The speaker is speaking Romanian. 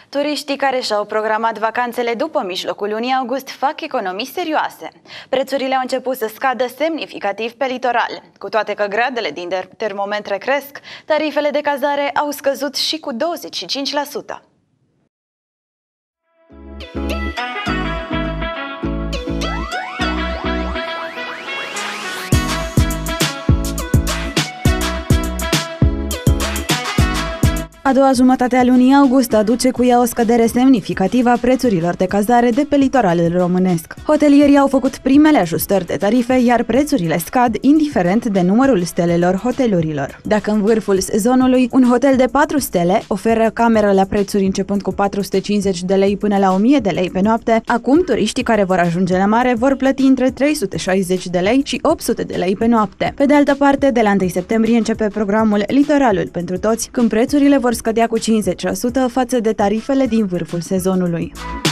Turiștii care și-au programat vacanțele după mijlocul lunii august fac economii serioase. Prețurile au început să scadă semnificativ pe litoral. Cu toate că gradele din termometre cresc, tarifele de cazare au scăzut și cu 25%. A doua jumătate a lunii august aduce cu ea o scădere semnificativă a prețurilor de cazare de pe litoralul românesc. Hotelierii au făcut primele ajustări de tarife, iar prețurile scad indiferent de numărul stelelor hotelurilor. Dacă în vârful sezonului un hotel de 4 stele oferă cameră la prețuri începând cu 450 de lei până la 1000 de lei pe noapte, acum turiștii care vor ajunge la mare vor plăti între 360 de lei și 800 de lei pe noapte. Pe de altă parte, de la 1 septembrie începe programul Litoralul pentru toți, când prețurile vor scădea cu 50% față de tarifele din vârful sezonului.